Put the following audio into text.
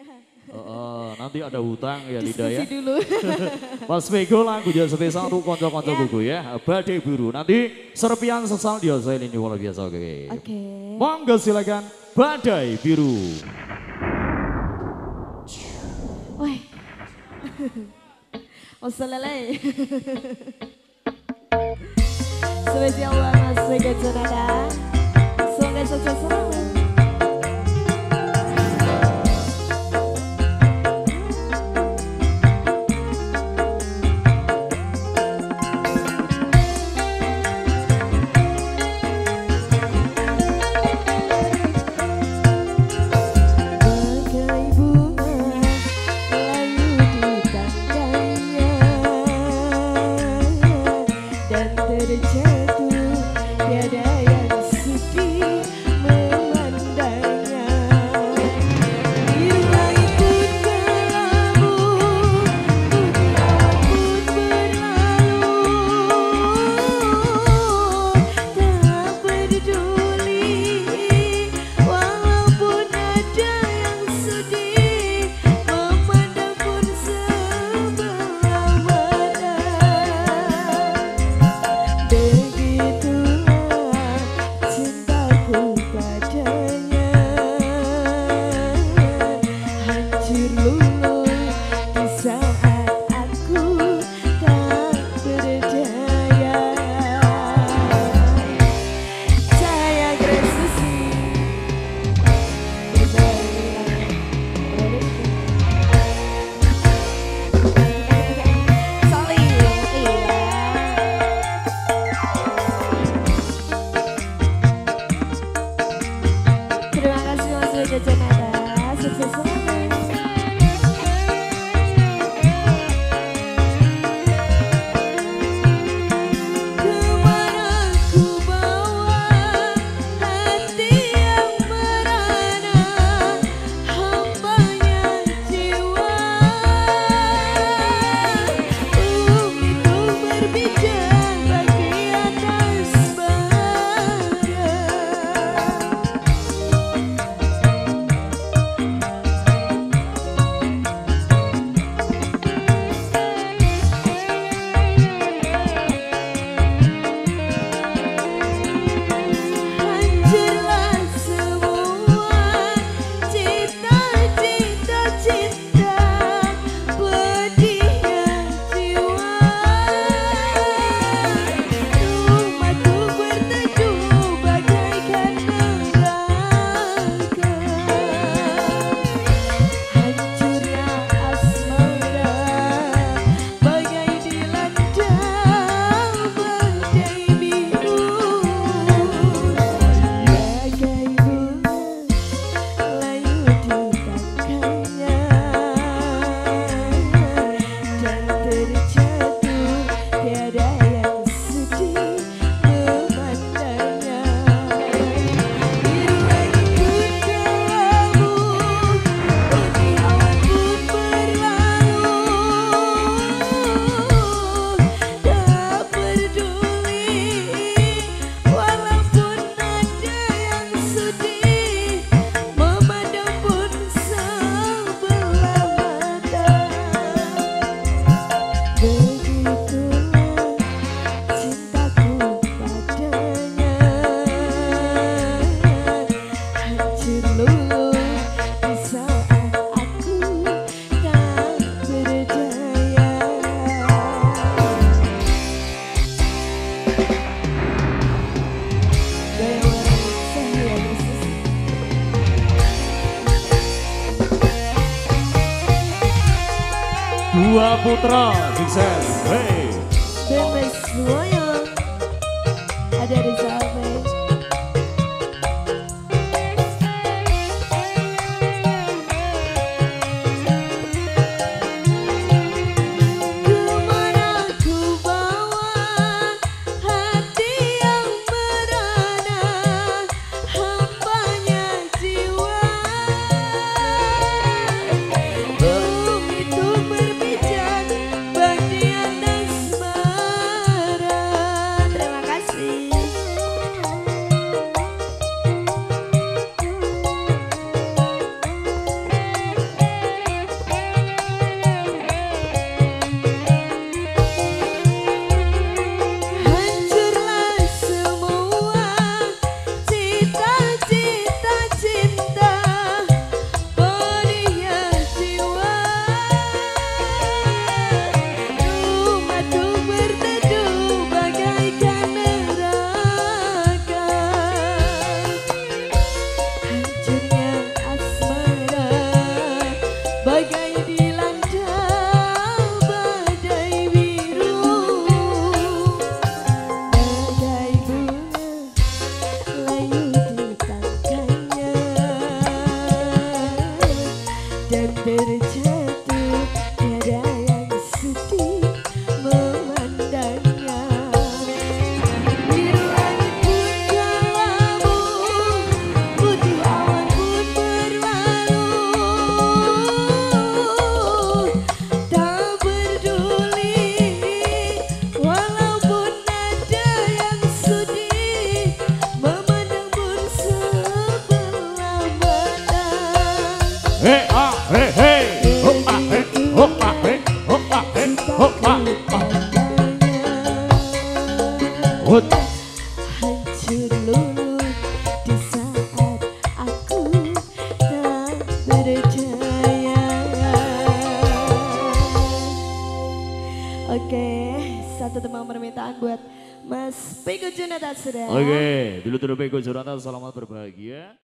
Nanti ada hutang ya Lida ya. Dulu. Mas Vego lagunya spesial untuk konco-konco buku ya. Badai Biru. Nanti serpian sesal dia saya ini luar biasa oke. Oke. Monggo silakan Badai Biru. Woi. Wassalalai. Spesial banget Mas Vego Jonada. Semoga sukses selalu. Dua putra sukses. Hey. Bebas semuanya. Ada di sampai. Berbicara bagian asmara. dan terjatuh, tiada yang sedih memandangnya. Biru langit pun kelabu, putih awan pun berlalu, tak peduli walaupun ada yang sedih, memandang pun sebelah mata. Hey ah hey hey, oh ah hey, oh ah hey, oh ah hey, oh ah. What? Hancur luluh di saat aku tak berdaya. Oke, satu tembang permintaan buat Mas Peko Junata sudah. Oke, dulu Peko Junata, selamat berbahagia.